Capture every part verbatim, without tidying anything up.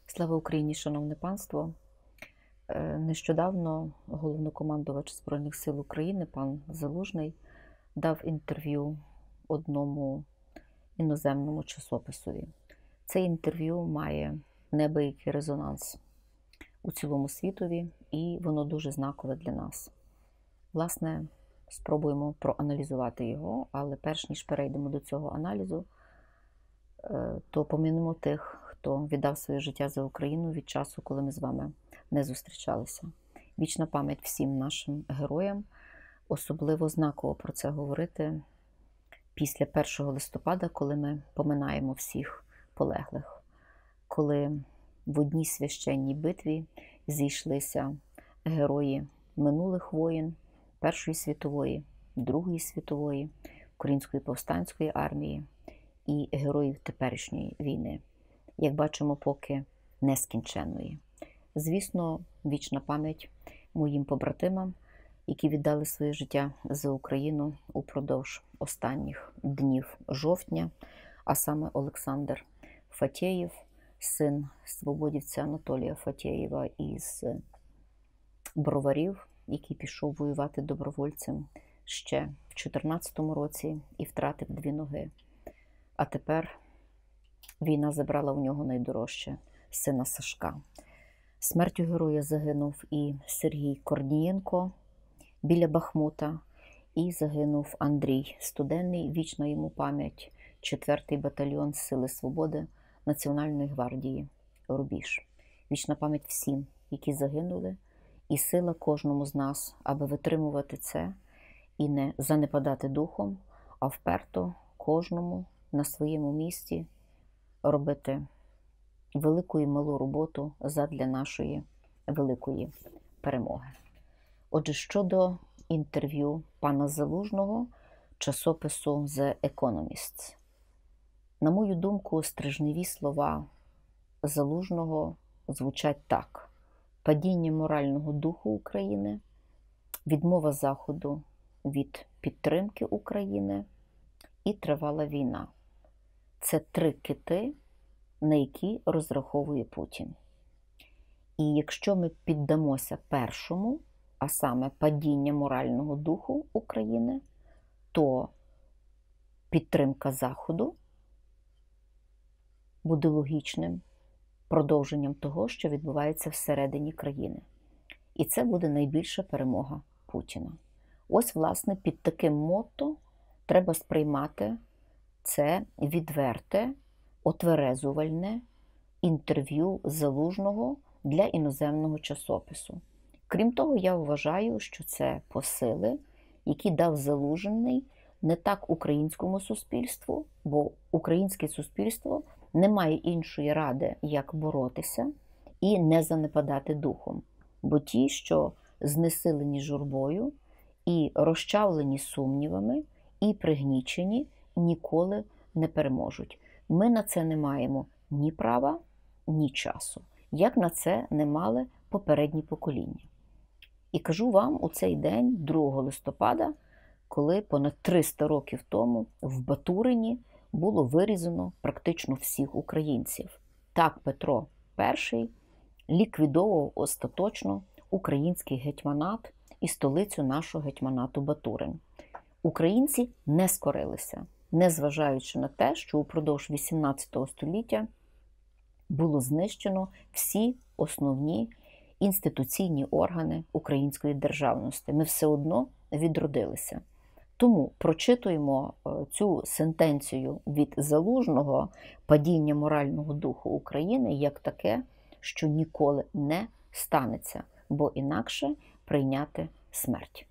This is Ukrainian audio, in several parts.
Слава Україні, шановне панство! Е, Нещодавно головнокомандувач Збройних сил України, пан Залужний, дав інтерв'ю одному іноземному часописові. Це інтерв'ю має неабиякий резонанс у цілому світові, і воно дуже знакове для нас. Власне, спробуємо проаналізувати його, але перш ніж перейдемо до цього аналізу, то помінемо тих, хто віддав своє життя за Україну від часу, коли ми з вами не зустрічалися. Вічна пам'ять всім нашим героям. Особливо знаково про це говорити після першого листопада, коли ми поминаємо всіх полеглих. Коли в одній священній битві зійшлися герої минулих воєн, Першої світової, Другої світової, Української повстанської армії і героїв теперішньої війни. Як бачимо, поки нескінченної. Звісно, вічна пам'ять моїм побратимам, які віддали своє життя за Україну упродовж останніх днів жовтня, а саме Олександр Фатєєв, син свободівця Анатолія Фатєєва із Броварів, який пішов воювати добровольцем ще в дві тисячі чотирнадцятому році і втратив дві ноги. А тепер війна забрала у нього найдорожче – сина Сашка. Смертю героя загинув і Сергій Корнієнко біля Бахмута, і загинув Андрій Студенний, вічна йому пам'ять, четвертий батальйон Сили Свободи Національної гвардії Рубіж. Вічна пам'ять всім, які загинули, і сила кожному з нас, аби витримувати це і не занепадати духом, а вперто кожному на своєму місці робити велику і малу роботу задля нашої великої перемоги. Отже, щодо інтерв'ю пана Залужного часопису The Economist. На мою думку, стрижневі слова Залужного звучать так: падіння морального духу України, відмова Заходу від підтримки України і тривала війна. Це три кити, на які розраховує Путін. І якщо ми піддамося першому, а саме падіння морального духу України, то підтримка Заходу буде логічним продовженням того, що відбувається всередині країни. І це буде найбільша перемога Путіна. Ось, власне, під таким мотто треба сприймати це відверте, отверезувальне інтерв'ю Залужного для іноземного часопису. Крім того, я вважаю, що це посили, які дав Залужний не так українському суспільству, бо українське суспільство не має іншої ради, як боротися і не занепадати духом. Бо ті, що знесилені журбою і розчавлені сумнівами, і пригнічені, ніколи не переможуть. Ми на це не маємо ні права, ні часу, як на це не мали попередні покоління. І кажу вам у цей день, другого листопада, коли понад триста років тому в Батурині було вирізано практично всіх українців. Так Петро І ліквідовував остаточно український гетьманат і столицю нашого гетьманату Батурин. Українці не скорилися, незважаючи на те, що упродовж вісімнадцятого століття було знищено всі основні інституційні органи української державності. Ми все одно відродилися. Тому прочитуємо цю сентенцію від Залужного «Падіння морального духу України» як таке, що ніколи не станеться, бо інакше прийняти смерть.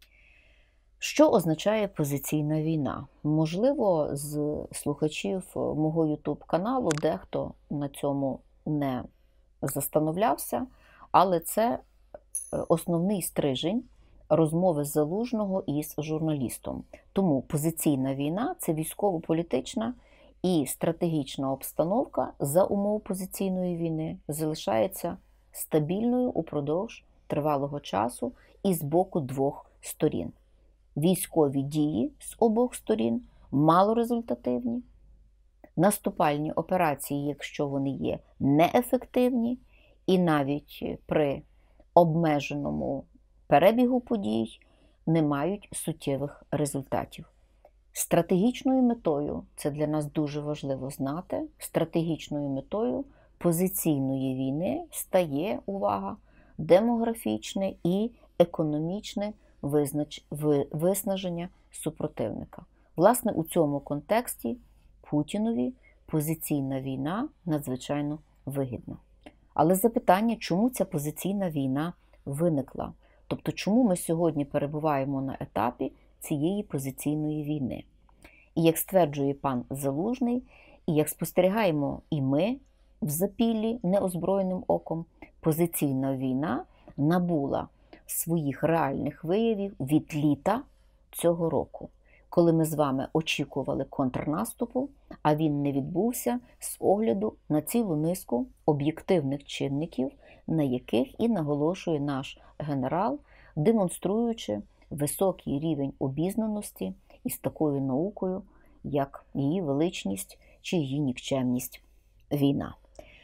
Що означає позиційна війна? Можливо, з слухачів мого ютуб-каналу дехто на цьому не застановлявся, але це основний стрижень розмови Залужного із журналістом. Тому позиційна війна – це військово-політична і стратегічна обстановка за умов позиційної війни залишається стабільною упродовж тривалого часу і з боку двох сторін. Військові дії з обох сторін малорезультативні, Наступальні операції, якщо вони є неефективні, і навіть при обмеженому перебігу подій не мають суттєвих результатів. Стратегічною метою, це для нас дуже важливо знати, стратегічною метою позиційної війни стає, увага, демографічне і економічне визнач... виснаження супротивника. Власне, у цьому контексті Путінові позиційна війна надзвичайно вигідна. Але запитання, чому ця позиційна війна виникла? Тобто, чому ми сьогодні перебуваємо на етапі цієї позиційної війни? І як стверджує пан Залужний, і як спостерігаємо і ми в запіллі неозброєним оком, позиційна війна набула своїх реальних виявів від літа цього року, коли ми з вами очікували контрнаступу, а він не відбувся з огляду на цілу низку об'єктивних чинників, на яких і наголошує наш генерал, демонструючи високий рівень обізнаності із такою наукою, як її величність чи її нікчемність війна.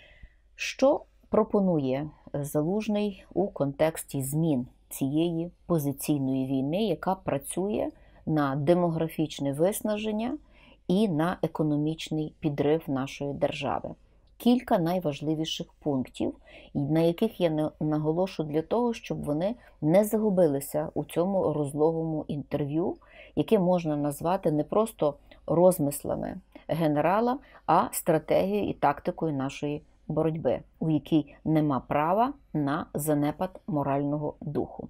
Що пропонує Залужний у контексті змін цієї позиційної війни, яка працює на демографічне виснаження і на економічний підрив нашої держави? Кілька найважливіших пунктів, на яких я наголошу для того, щоб вони не загубилися у цьому розлогому інтерв'ю, яке можна назвати не просто розмислами генерала, а стратегією і тактикою нашої боротьби, у якій нема права на занепад морального духу.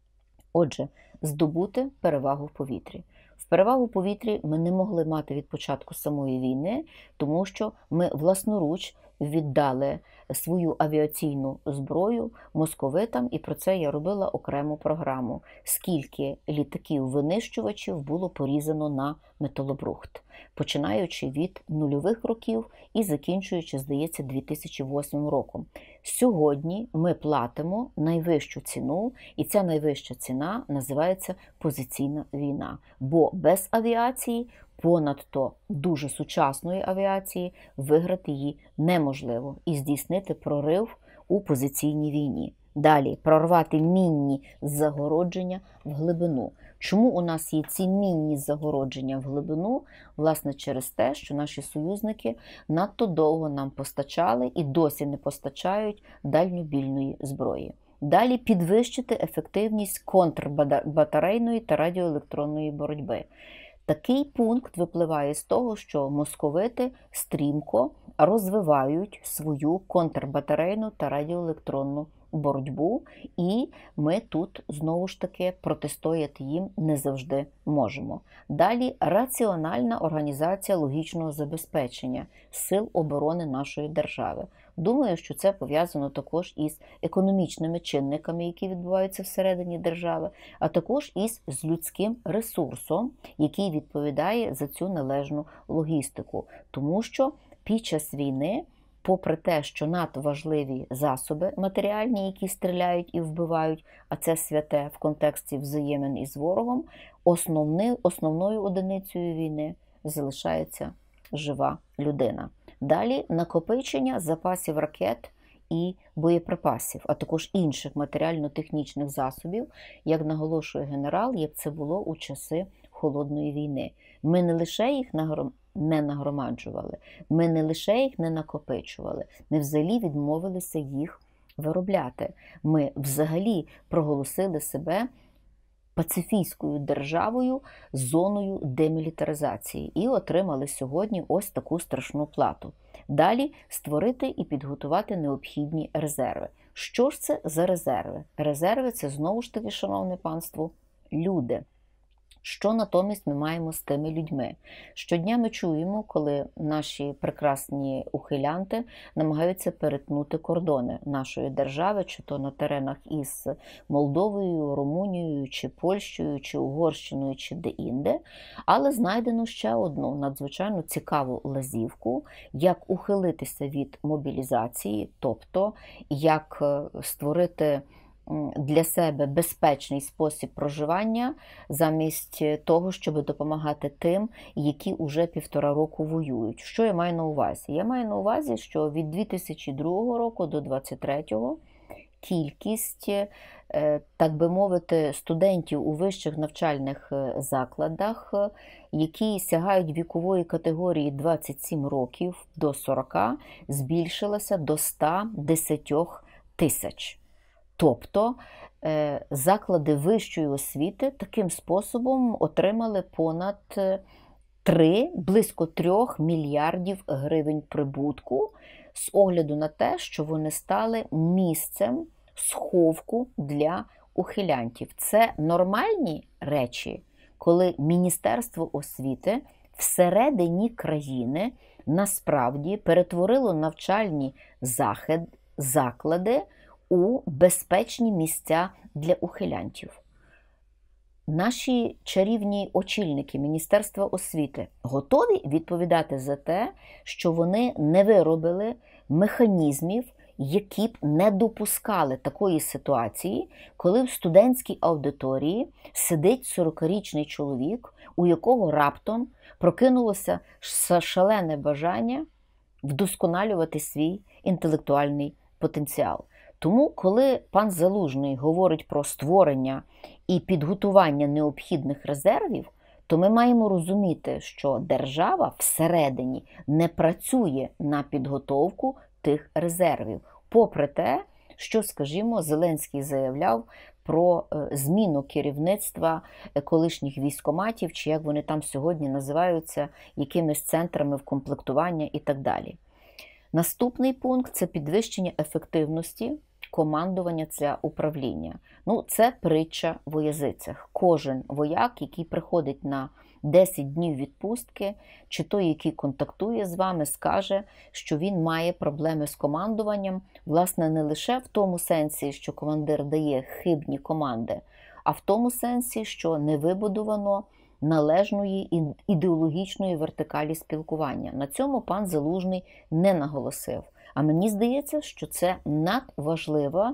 Отже, здобути перевагу в повітрі. В перевагу в повітрі ми не могли мати від початку самої війни, тому що ми власноруч віддали свою авіаційну зброю московитам, і про це я робила окрему програму. Скільки літаків-винищувачів було порізано на металобрухт, починаючи від нульових років і закінчуючи, здається, дві тисячі восьмим роком. Сьогодні ми платимо найвищу ціну, і ця найвища ціна називається позиційна війна. Бо без авіації, понадто дуже сучасної авіації, виграти її неможливо і здійснити прорив у позиційній війні. Далі, прорвати мінні загородження в глибину. Чому у нас є ці мінні загородження в глибину? Власне, через те, що наші союзники надто довго нам постачали і досі не постачають дальньобійної зброї. Далі, підвищити ефективність контрбатарейної та радіоелектронної боротьби. Такий пункт випливає з того, що московити стрімко розвивають свою контрбатарейну та радіоелектронну боротьбу, і ми тут, знову ж таки, протистояти їм не завжди можемо. Далі, раціональна організація логічного забезпечення сил оборони нашої держави. Думаю, що це пов'язано також із економічними чинниками, які відбуваються всередині держави, а також із з людським ресурсом, який відповідає за цю належну логістику. Тому що під час війни, попри те, що надважливі засоби матеріальні, які стріляють і вбивають, а це святе в контексті взаємин із ворогом, основни, основною одиницею війни залишається жива людина. Далі накопичення запасів ракет і боєприпасів, а також інших матеріально-технічних засобів, як наголошує генерал, як це було у часи Холодної війни. Ми не лише їх нагром... не нагромаджували, ми не лише їх не накопичували, ми взагалі відмовилися їх виробляти. Ми взагалі проголосили себе пацифійською державою з зоною демілітаризації і отримали сьогодні ось таку страшну плату. Далі створити і підготувати необхідні резерви. Що ж це за резерви? Резерви – це, знову ж таки, шановне панство, люди. Що натомість ми маємо з тими людьми? Щодня ми чуємо, коли наші прекрасні ухилянти намагаються перетнути кордони нашої держави, чи то на теренах із Молдовою, Румунією, чи Польщею, чи Угорщиною, чи де-інде. Але знайдено ще одну надзвичайно цікаву лазівку, як ухилитися від мобілізації, тобто як створити для себе безпечний спосіб проживання, замість того, щоб допомагати тим, які вже півтора року воюють. Що я маю на увазі? Я маю на увазі, що від дві тисячі другого року до двадцять третього кількість, так би мовити, студентів у вищих навчальних закладах, які сягають вікової категорії двадцять сім років до сорока, збільшилася до ста десяти тисяч. Тобто заклади вищої освіти таким способом отримали понад три, близько трьох мільярдів гривень прибутку з огляду на те, що вони стали місцем сховку для ухилянтів. Це нормальні речі, коли Міністерство освіти всередині країни насправді перетворило навчальні заклади у безпечні місця для ухилянтів. Наші чарівні очільники Міністерства освіти готові відповідати за те, що вони не виробили механізмів, які б не допускали такої ситуації, коли в студентській аудиторії сидить сорокарічний чоловік, у якого раптом прокинулося шалене бажання вдосконалювати свій інтелектуальний потенціал. Тому, коли пан Залужний говорить про створення і підготування необхідних резервів, то ми маємо розуміти, що держава всередині не працює на підготовку тих резервів. Попри те, що, скажімо, Зеленський заявляв про зміну керівництва колишніх військкоматів, чи як вони там сьогодні називаються, якимись центрами вкомплектування і так далі. Наступний пункт – це підвищення ефективності командування та управління. Ну, це притча во язицях. Кожен вояк, який приходить на десять днів відпустки, чи той, який контактує з вами, скаже, що він має проблеми з командуванням, власне, не лише в тому сенсі, що командир дає хибні команди, а в тому сенсі, що не вибудовано належної ідеологічної вертикалі спілкування. На цьому пан Залужний не наголосив. А мені здається, що це надважлива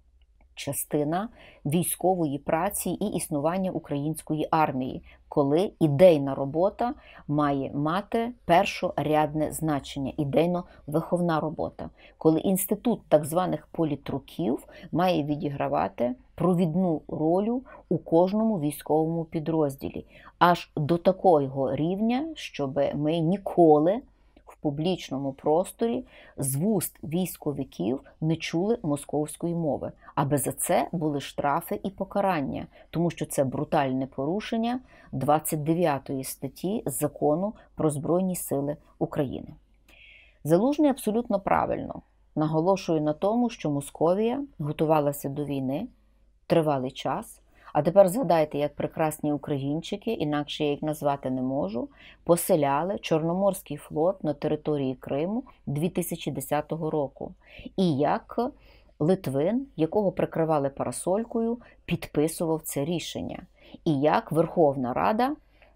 частина військової праці і існування української армії, коли ідейна робота має мати першорядне значення, ідейно-виховна робота, коли інститут так званих політруків має відігравати провідну роль у кожному військовому підрозділі, аж до такого рівня, щоб ми ніколи в публічному просторі з вуст військовиків не чули московської мови, аби за це були штрафи і покарання, тому що це брутальне порушення двадцять дев'ятої статті Закону про Збройні Сили України. Залужний абсолютно правильно наголошує на тому, що Московія готувалася до війни тривалий час. А тепер згадайте, як прекрасні українчики, інакше я їх назвати не можу, поселяли Чорноморський флот на території Криму дві тисячі десятого року. І як Литвин, якого прикривали парасолькою, підписував це рішення. І як Верховна Рада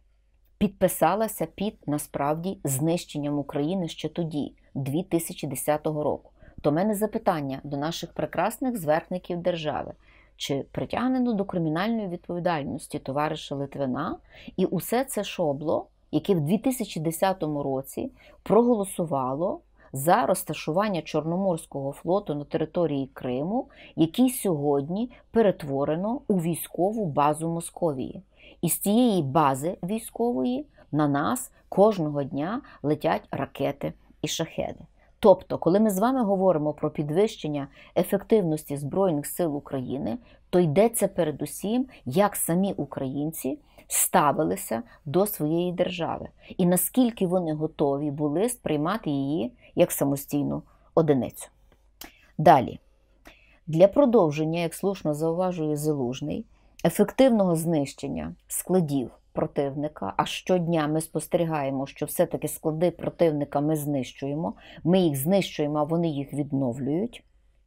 підписалася під, насправді, знищенням України ще тоді, дві тисячі десятого року. То в мене запитання до наших прекрасних зверхників держави. Чи притягнено до кримінальної відповідальності товариша Литвина і усе це шобло, яке в дві тисячі десятому році проголосувало за розташування Чорноморського флоту на території Криму, який сьогодні перетворено у військову базу Московії. І з цієї бази військової на нас кожного дня летять ракети і шахеди. Тобто, коли ми з вами говоримо про підвищення ефективності Збройних сил України, то йдеться передусім, як самі українці ставилися до своєї держави і наскільки вони готові були сприймати її як самостійну одиницю. Далі. Для продовження, як слушно зауважує Залужний, ефективного знищення складів противника, а щодня ми спостерігаємо, що все-таки склади противника ми знищуємо, ми їх знищуємо, а вони їх відновлюють,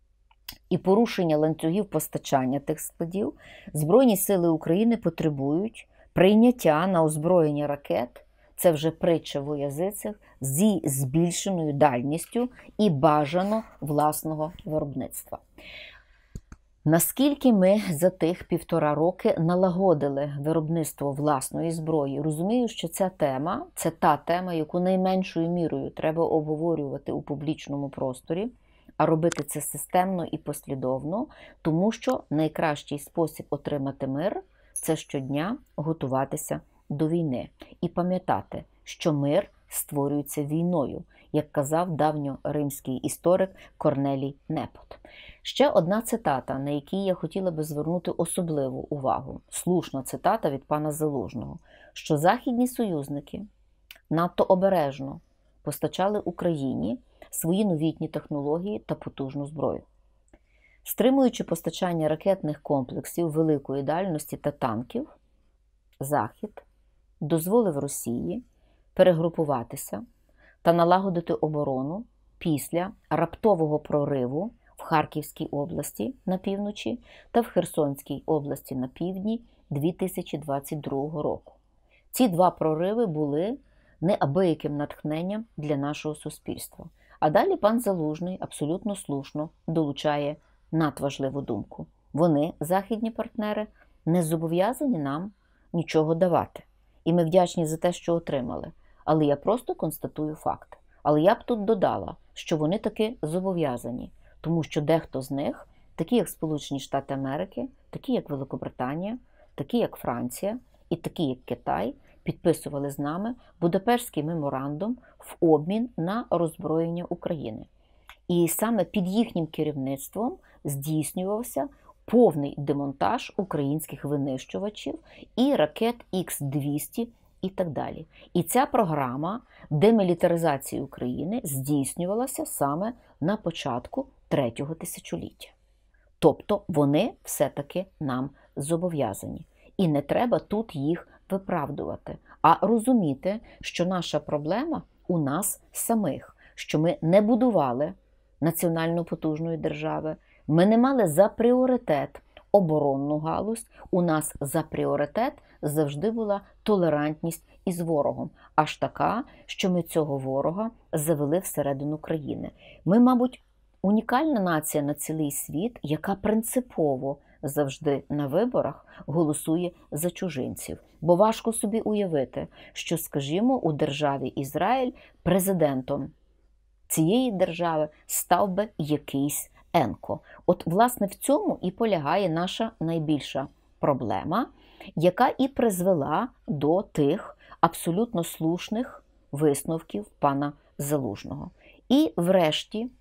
і порушення ланцюгів постачання тих складів, Збройні сили України потребують прийняття на озброєння ракет, це вже притча во язицях, зі збільшеною дальністю і бажано власного виробництва. Наскільки ми за тих півтора роки налагодили виробництво власної зброї? Розумію, що ця тема – це та тема, яку найменшою мірою треба обговорювати у публічному просторі, а робити це системно і послідовно, тому що найкращий спосіб отримати мир – це щодня готуватися до війни. І пам'ятати, що мир створюється війною, як казав давньоримський історик Корнелій Непот. Ще одна цитата, на якій я хотіла би звернути особливу увагу. Слушна цитата від пана Залужного, що західні союзники надто обережно постачали Україні свої новітні технології та потужну зброю. Стримуючи постачання ракетних комплексів великої дальності та танків, Захід дозволив Росії перегрупуватися та налагодити оборону після раптового прориву в Харківській області на півночі та в Херсонській області на півдні дві тисячі двадцять другого року. Ці два прориви були неабияким натхненням для нашого суспільства. А далі пан Залужний абсолютно слушно долучає надважливу думку. Вони, західні партнери, не зобов'язані нам нічого давати. І ми вдячні за те, що отримали. Але я просто констатую факт. Але я б тут додала, що вони таки зобов'язані. Тому що дехто з них, такі як Сполучені Штати Америки, такі як Великобританія, такі як Франція і такі як Китай, підписували з нами Будапештський меморандум в обмін на роззброєння України. І саме під їхнім керівництвом здійснювався повний демонтаж українських винищувачів і ракет ікс двісті і так далі. І ця програма демілітаризації України здійснювалася саме на початку третього тисячоліття. Тобто вони все-таки нам зобов'язані. І не треба тут їх виправдувати, а розуміти, що наша проблема у нас самих, що ми не будували національно потужної держави, ми не мали за пріоритет оборонну галузь, у нас за пріоритет завжди була толерантність із ворогом, аж така, що ми цього ворога завели всередину країни. Ми, мабуть, унікальна нація на цілий світ, яка принципово завжди на виборах голосує за чужинців. Бо важко собі уявити, що, скажімо, у державі Ізраїль президентом цієї держави став би якийсь Енко. От, власне, в цьому і полягає наша найбільша проблема, яка і призвела до тих абсолютно слушних висновків пана Залужного. І, врешті,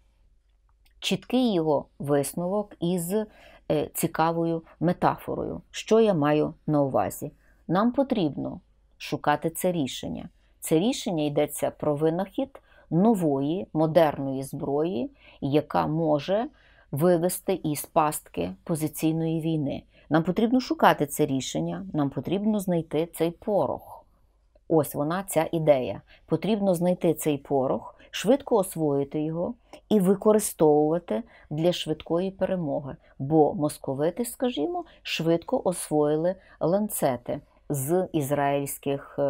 чіткий його висновок із е, цікавою метафорою. Що я маю на увазі? Нам потрібно шукати це рішення. Це рішення йдеться про винахід нової, модерної зброї, яка може вивести із пастки позиційної війни. Нам потрібно шукати це рішення, нам потрібно знайти цей порох. Ось вона, ця ідея. Потрібно знайти цей порох, швидко освоїти його і використовувати для швидкої перемоги. Бо московити, скажімо, швидко освоїли ланцети з ізраїльських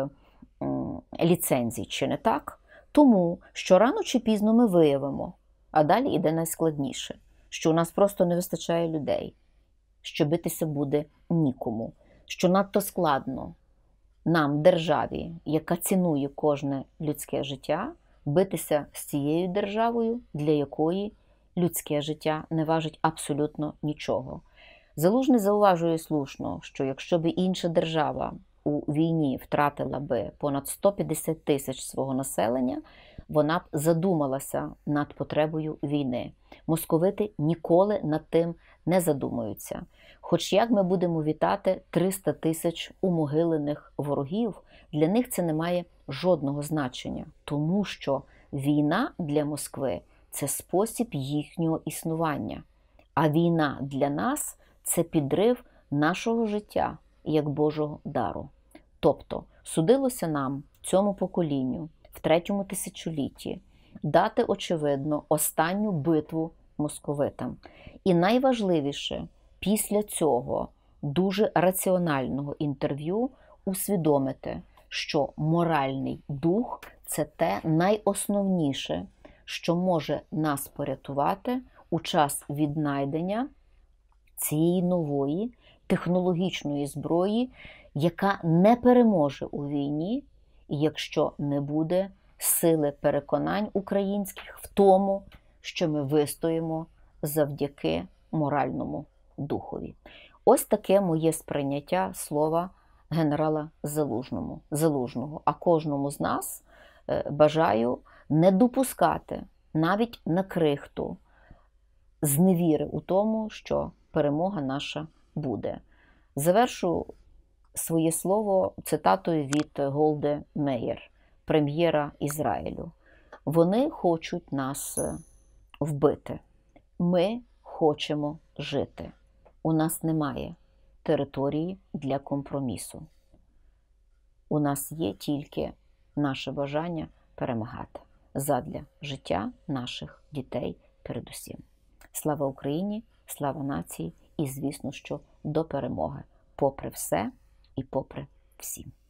ліцензій, чи не так? Тому, що рано чи пізно ми виявимо, а далі йде найскладніше, що у нас просто не вистачає людей, що битися буде нікому, що надто складно нам, державі, яка цінує кожне людське життя, битися з цією державою, для якої людське життя не важить абсолютно нічого. Залужний зауважує слушно, що якщо б інша держава у війні втратила би понад сто п'ятдесят тисяч свого населення, вона б задумалася над потребою війни. Московити ніколи над тим не задумуються. Хоч як ми будемо вітати триста тисяч умогилених ворогів, для них це не має жодного значення, тому що війна для Москви – це спосіб їхнього існування. А війна для нас – це підрив нашого життя як Божого дару. Тобто, судилося нам, цьому поколінню, в третьому тисячолітті, дати, очевидно, останню битву московитам. І найважливіше, після цього дуже раціонального інтерв'ю усвідомити, що моральний дух – це те найосновніше, що може нас порятувати у час віднайдення цієї нової технологічної зброї, яка не переможе у війні, якщо не буде сили переконань українських в тому, що ми вистоїмо завдяки моральному духові. Ось таке моє сприйняття слова генерала Залужному, Залужного. А кожному з нас бажаю не допускати навіть на крихту зневіри у тому, що перемога наша буде. Завершу своє слово цитатою від Голди Меїр, прем'єра Ізраїлю. Вони хочуть нас вбити. Ми хочемо жити. У нас немає території для компромісу. У нас є тільки наше бажання перемагати задля життя наших дітей передусім. Слава Україні, слава нації і, звісно, що до перемоги. Попри все і попри всім.